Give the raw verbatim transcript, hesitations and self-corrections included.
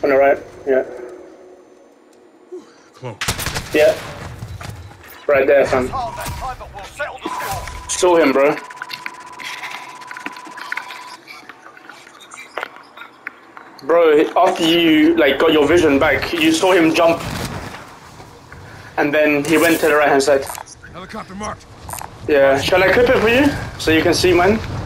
On the right, yeah. Close. Yeah. Right there, fam. Saw him, bro. Bro, after you like got your vision back, you saw him jump. And then he went to the right hand side. Helicopter marked. Yeah, shall I clip it for you? So you can see, man?